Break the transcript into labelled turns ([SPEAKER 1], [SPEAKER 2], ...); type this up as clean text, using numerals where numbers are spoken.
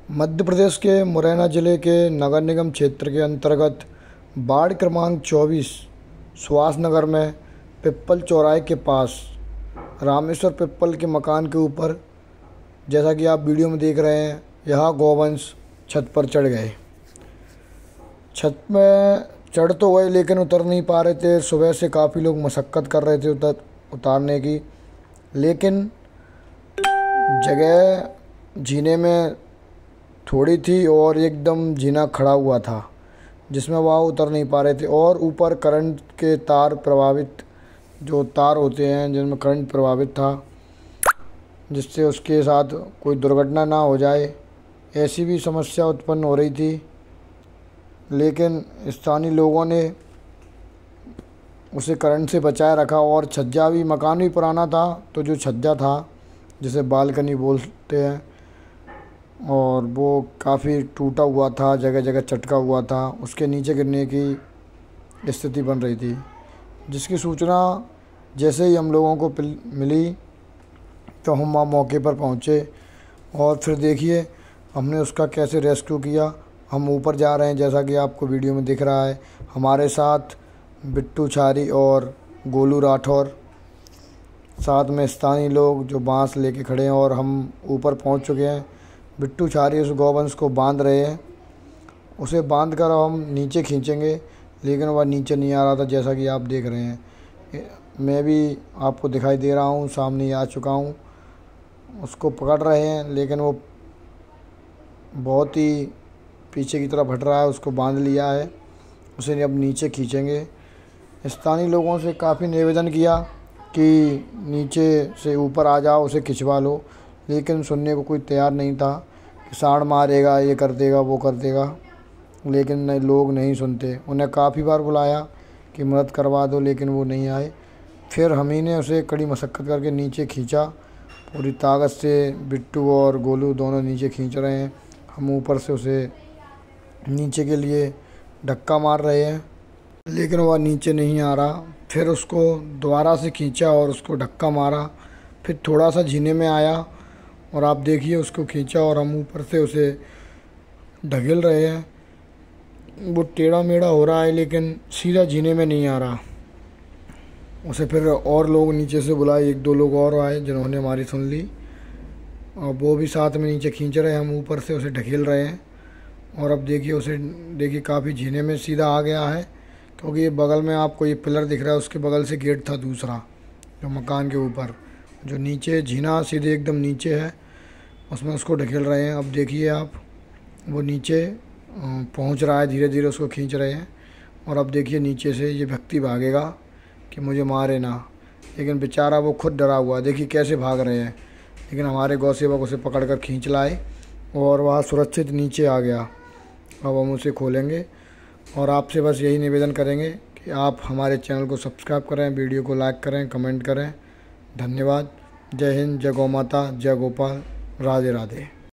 [SPEAKER 1] मध्य प्रदेश के मुरैना जिले के नगर निगम क्षेत्र के अंतर्गत वार्ड क्रमांक 24 सुभाष नगर में पिप्पल चौराहे के पास रामेश्वर पिप्पल के मकान के ऊपर, जैसा कि आप वीडियो में देख रहे हैं, यह गौवंश छत पर चढ़ गए। छत में चढ़ तो गए लेकिन उतर नहीं पा रहे थे। सुबह से काफ़ी लोग मशक्क़त कर रहे थे उतारने की, लेकिन जगह जीने में थोड़ी थी और एकदम जीना खड़ा हुआ था, जिसमें वह उतर नहीं पा रहे थे। और ऊपर करंट के तार प्रभावित, जो तार होते हैं जिनमें करंट प्रभावित था, जिससे उसके साथ कोई दुर्घटना ना हो जाए, ऐसी भी समस्या उत्पन्न हो रही थी। लेकिन स्थानीय लोगों ने उसे करंट से बचाए रखा। और छज्जा भी, मकान भी पुराना था, तो जो छज्जा था जिसे बालकनी बोलते हैं, और वो काफ़ी टूटा हुआ था, जगह जगह चटका हुआ था, उसके नीचे गिरने की स्थिति बन रही थी। जिसकी सूचना जैसे ही हम लोगों को मिली तो हम वहाँ मौके पर पहुँचे और फिर देखिए हमने उसका कैसे रेस्क्यू किया। हम ऊपर जा रहे हैं, जैसा कि आपको वीडियो में दिख रहा है। हमारे साथ बिट्टू छारी और गोलू राठौर, साथ में स्थानीय लोग जो बांस लेके खड़े हैं, और हम ऊपर पहुंच चुके हैं। बिट्टू छारी उस गौवंश को बांध रहे हैं। उसे बांध कर हम नीचे खींचेंगे, लेकिन वह नीचे नहीं आ रहा था, जैसा कि आप देख रहे हैं। मैं भी आपको दिखाई दे रहा हूँ, सामने ही आ चुका हूँ। उसको पकड़ रहे हैं, लेकिन वो बहुत ही पीछे की तरफ हट रहा है। उसको बांध लिया है, उसे अब नीचे खींचेंगे। स्थानीय लोगों से काफ़ी निवेदन किया कि नीचे से ऊपर आ जाओ, उसे खिंचवा लो, लेकिन सुनने को कोई तैयार नहीं था कि साड़ मारेगा, ये कर देगा, वो कर देगा। लेकिन नहीं, लोग नहीं सुनते। उन्हें काफ़ी बार बुलाया कि मदद करवा दो, लेकिन वो नहीं आए। फिर हम ही ने उसे कड़ी मशक्क़त करके नीचे खींचा। पूरी ताकत से बिट्टू और गोलू दोनों नीचे खींच रहे हैं। हम ऊपर से उसे नीचे के लिए धक्का मार रहे हैं, लेकिन वह नीचे नहीं आ रहा। फिर उसको दोबारा से खींचा और उसको धक्का मारा। फिर थोड़ा सा जीने में आया और आप देखिए उसको खींचा और हम ऊपर से उसे ढकेल रहे हैं। वो टेढ़ा मेढ़ा हो रहा है, लेकिन सीधा जीने में नहीं आ रहा। उसे फिर और लोग नीचे से बुलाए, 1-2 लोग और आए जिन्होंने हमारी सुन ली, और वो भी साथ में नीचे खींच रहे हैं। हम ऊपर से उसे ढकेल रहे हैं। और अब देखिए उसे, देखिए काफ़ी जीने में सीधा आ गया है, क्योंकि ये बगल में आपको ये पिलर दिख रहा है, उसके बगल से गेट था दूसरा जो मकान के ऊपर, जो नीचे जीना सीधे एकदम नीचे है, उसमें उसको ढकेल रहे हैं। अब देखिए आप, वो नीचे पहुंच रहा है, धीरे धीरे उसको खींच रहे हैं। और अब देखिए नीचे से ये व्यक्ति भागेगा कि मुझे मारे ना, लेकिन बेचारा वो खुद डरा हुआ, देखिए कैसे भाग रहे हैं। लेकिन हमारे गौ सेवक उसे पकड़ कर खींच लाए और वह सुरक्षित नीचे आ गया। अब हम उसे खोलेंगे और आपसे बस यही निवेदन करेंगे कि आप हमारे चैनल को सब्सक्राइब करें, वीडियो को लाइक करें, कमेंट करें। धन्यवाद। जय हिंद, जय गौ माता, जय गोपाल, राधे राधे।